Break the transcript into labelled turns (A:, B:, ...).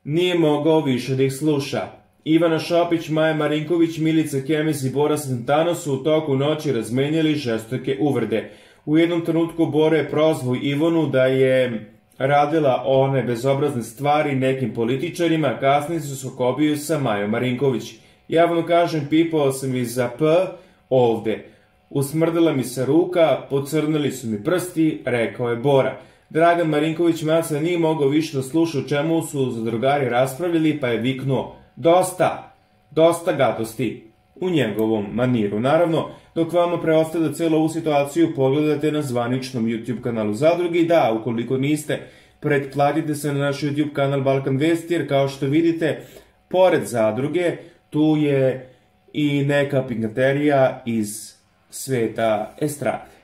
A: nije mogao više da ih sluša. Ivana Šopić, Maja Marinković, Milica Kemes i Bora Santano su u toku noći razmenjali žestoke uvrede. U jednom trenutku Bora je prozvao Ivanu da je radila one bezobrazne stvari nekim političarima, kasnije se sukobio sa Majom Marinković. Javno kažem, pipao sam iza P ovde. Usmrdila mi se ruka, pocrnili su mi prsti, rekao je Bora. Dragan Marinković Maca nije mogao više da sluša o čemu su zadrugari raspravljali, pa je viknuo: dosta, dosta gadosti, u njegovom maniru. Naravno, dok vama preostaje da celu ovu situaciju pogledate na zvaničnom YouTube kanalu Zadruge i da, ukoliko niste, pretplatite se na naš YouTube kanal Balkan Vesti, jer kao što vidite, pored Zadruge, tu je i neka pingaterija iz sveta estrade.